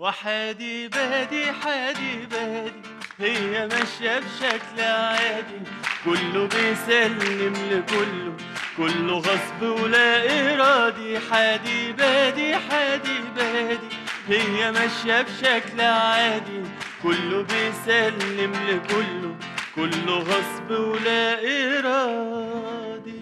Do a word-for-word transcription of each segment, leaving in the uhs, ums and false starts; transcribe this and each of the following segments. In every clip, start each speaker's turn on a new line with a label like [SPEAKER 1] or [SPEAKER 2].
[SPEAKER 1] وحادي بادي حادي بادي هي ماشية بشكل عادي، كله بيسلم لكله، كله غصب ولا إرادي. حادي بادي حادي بادي هي ماشية بشكل عادي، كله بيسلم لكله، كله غصب ولا إرادي.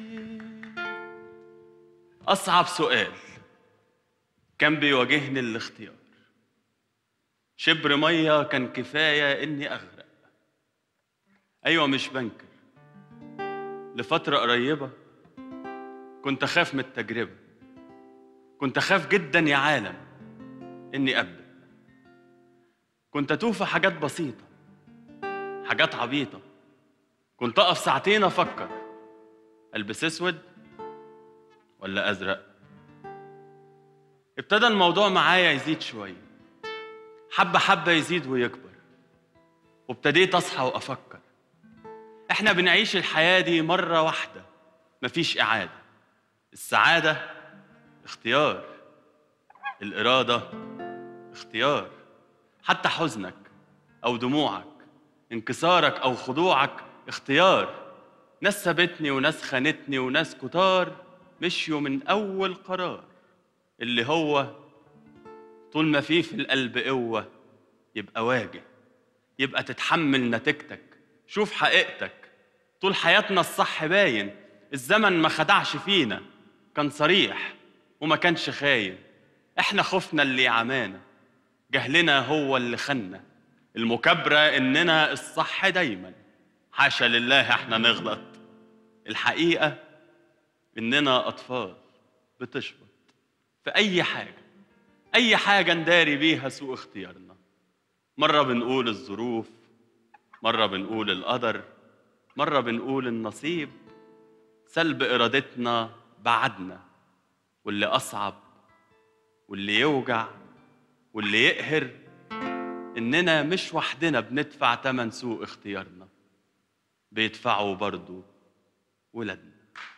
[SPEAKER 1] أصعب سؤال كان بيواجهني الاختيار، شبر مية كان كفاية إني أغرق. أيوة مش بنكر، لفترة قريبة كنت أخاف من التجربة، كنت أخاف جدا يا عالم إني أبدأ. كنت أتوه في حاجات بسيطة، حاجات عبيطة، كنت أقف ساعتين أفكر ألبس أسود ولا أزرق. ابتدى الموضوع معايا يزيد شوية، حبة حبة يزيد ويكبر، وابتديت أصحى وأفكر إحنا بنعيش الحياة دي مرة واحدة، مفيش إعادة. السعادة اختيار، الإرادة اختيار، حتى حزنك أو دموعك، انكسارك أو خضوعك اختيار. ناس سابتني وناس خانتني وناس كتار مشيوا من أول قرار، اللي هو طول ما فيه في القلب قوة يبقى واجه، يبقى تتحمل نتيجتك، شوف حقيقتك. طول حياتنا الصح باين، الزمن ما خدعش فينا، كان صريح وما كانش خاين. احنا خوفنا اللي عمانا، جهلنا هو اللي خنا، المكابرة اننا الصح دايما، حاشا لله احنا نغلط. الحقيقة اننا اطفال بتشبط في اي حاجة، اي حاجة نداري بيها سوء اختيارنا. مرة بنقول الظروف، مرة بنقول القدر، مرة بنقول النصيب. سلب إرادتنا بعدنا، واللي أصعب واللي يوجع واللي يقهر إننا مش وحدنا بندفع تمن سوء اختيارنا، بيدفعوا برضو ولادنا.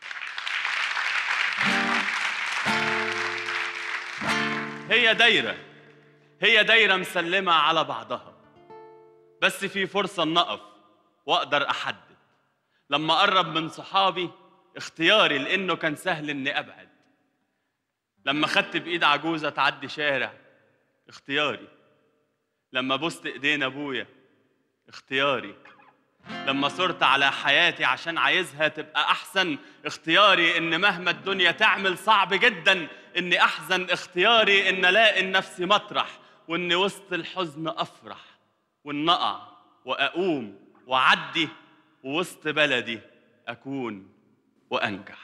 [SPEAKER 1] هي دايرة، هي دايرة مسلمة على بعضها، بس في فرصة نقف وأقدر أحدد. لما أقرب من صحابي اختياري، لأنه كان سهل إني أبعد. لما خدت بإيد عجوزة تعدي شارع اختياري. لما بوست إيدين أبويا اختياري. لما صرت على حياتي عشان عايزها تبقى أحسن اختياري. إن مهما الدنيا تعمل صعب جدا إني أحزن اختياري. إن ألاقي نفسي مطرح، وإني وسط الحزن أفرح، وإن أقع وأقوم وأعدي، ووسط بلدي أكون وأنجح.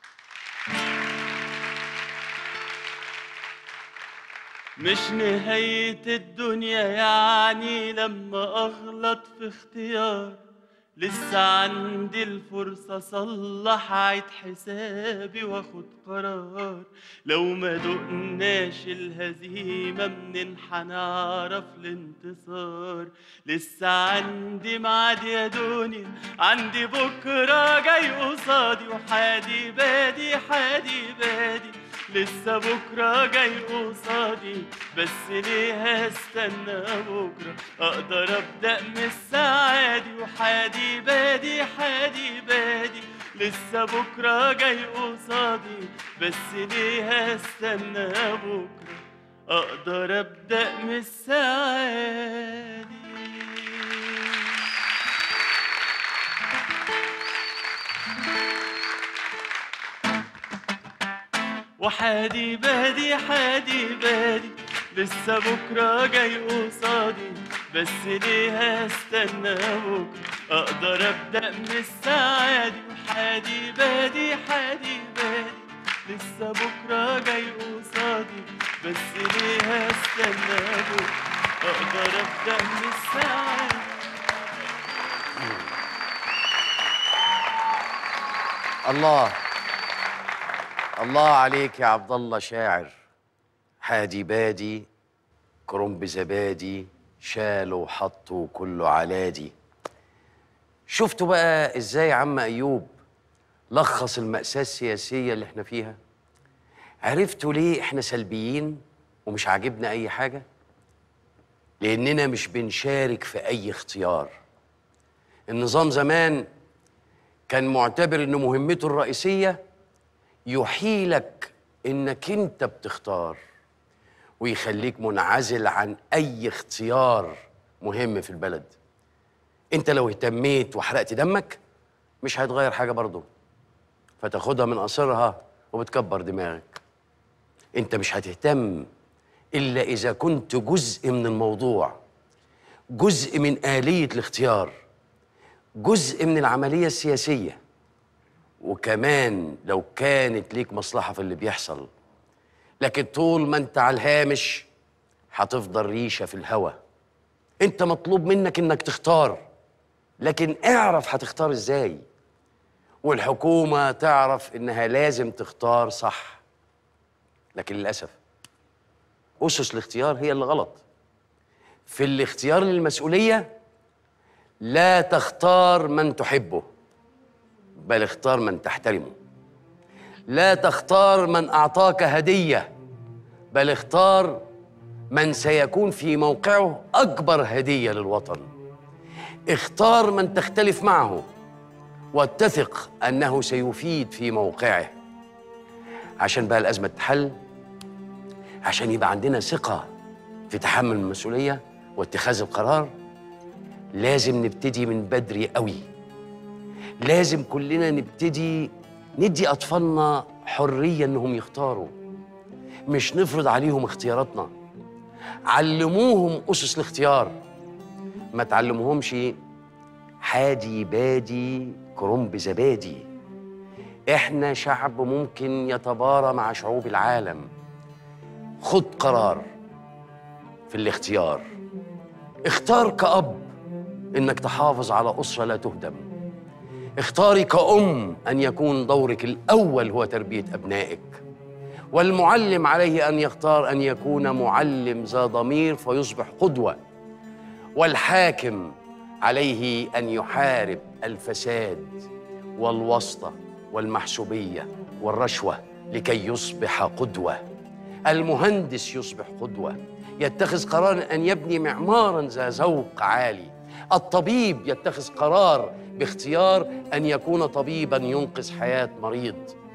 [SPEAKER 1] مش نهاية الدنيا يعني لما أغلط في اختيار، لسه عندي الفرصة أصلح، أعيد حسابي وأخد قرار. لو ما دقناش الهزيمة منين حنعرف الانتصار؟ لسه عندي ميعاد يا دنيا، عندي بكرة جاي قصادي، وحادي بادي حادي بادي لسه بكرة جاي قصادي. بس ليه هستنى بكرة؟ أقدر أبدأ من السعادي. وحادي بادي حادي بادي لسه بكرة جاي قصادي. بس ليه هستنى بكرة؟ أقدر أبدأ من السعادي. وحادي بادي حادي بادي لسه بكرة جاي قصادي. بس ليه هستنى بكرة؟ أقدر أبدأ من السعادي. وحادي بادي حادي بادي لسه بكرة جاي قصادي. بس ليه هستنى بكرة؟ أقدر أبدأ من السعادي.
[SPEAKER 2] الله الله عليك يا عبد الله شاعر. حادي بادي كرنب زبادي شالوا وحطوا كله علادي. شفتوا بقى ازاي يا عم ايوب لخص المأساة السياسية اللي احنا فيها؟ عرفتوا ليه احنا سلبيين ومش عاجبنا اي حاجة؟ لأننا مش بنشارك في أي اختيار. النظام زمان كان معتبر إن مهمته الرئيسية يحيلك إنك أنت بتختار ويخليك منعزل عن أي اختيار مهم في البلد. أنت لو اهتميت وحرقت دمك مش هيتغير حاجة برضه، فتاخدها من قصرها وبتكبر دماغك. أنت مش هتهتم إلا إذا كنت جزء من الموضوع، جزء من آلية الاختيار، جزء من العملية السياسية، وكمان لو كانت ليك مصلحة في اللي بيحصل. لكن طول ما انت على الهامش هتفضل ريشة في الهوا. انت مطلوب منك انك تختار، لكن اعرف هتختار ازاي، والحكومة تعرف انها لازم تختار صح. لكن للأسف أسس الاختيار هي اللي غلط. في الاختيار للمسؤولية لا تختار من تحبه، بل اختار من تحترمه. لا تختار من أعطاك هدية، بل اختار من سيكون في موقعه أكبر هدية للوطن. اختار من تختلف معه واتثق أنه سيفيد في موقعه. عشان بقى الأزمة تتحل، عشان يبقى عندنا ثقة في تحمل المسؤولية واتخاذ القرار، لازم نبتدي من بدري قوي. لازم كلنا نبتدي ندي أطفالنا حرية إنهم يختاروا، مش نفرض عليهم اختياراتنا. علموهم أسس الاختيار، ما تعلموهمش حادي بادي كرنب زبادي. إحنا شعب ممكن يتبارى مع شعوب العالم. خد قرار في الاختيار. اختار كأب إنك تحافظ على أسرة لا تهدم. اختاري كأم أن يكون دورك الأول هو تربية أبنائك. والمعلم عليه أن يختار أن يكون معلم ذا ضمير فيصبح قدوة. والحاكم عليه أن يحارب الفساد والواسطة والمحسوبية والرشوة لكي يصبح قدوة. المهندس يصبح قدوة، يتخذ قرار أن يبني معماراً ذا ذوق عالي. الطبيب يتخذ قرار باختيار أن يكون طبيباً ينقذ حياة مريض.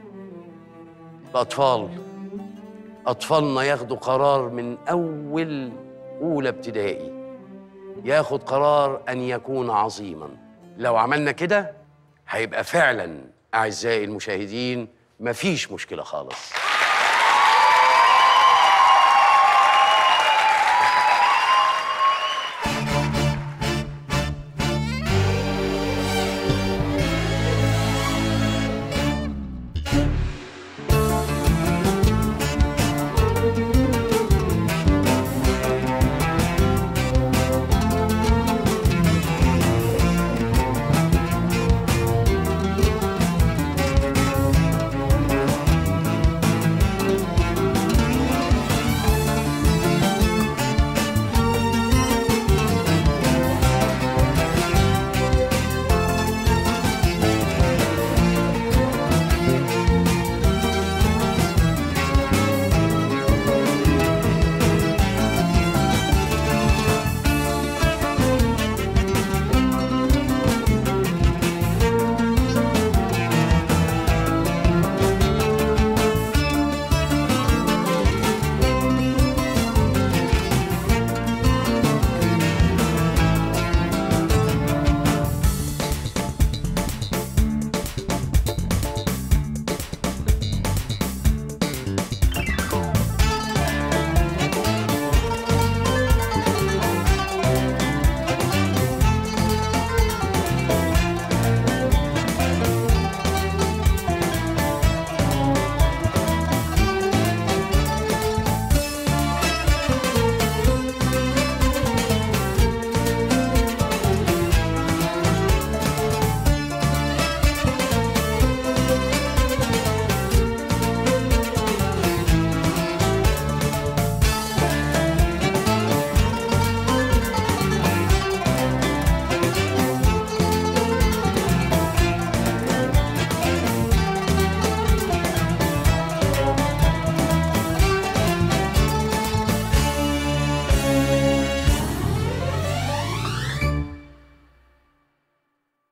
[SPEAKER 2] الأطفال أطفالنا ياخدوا قرار من أول أولى ابتدائي، ياخد قرار أن يكون عظيماً. لو عملنا كده هيبقى فعلاً أعزائي المشاهدين مفيش مشكلة خالص.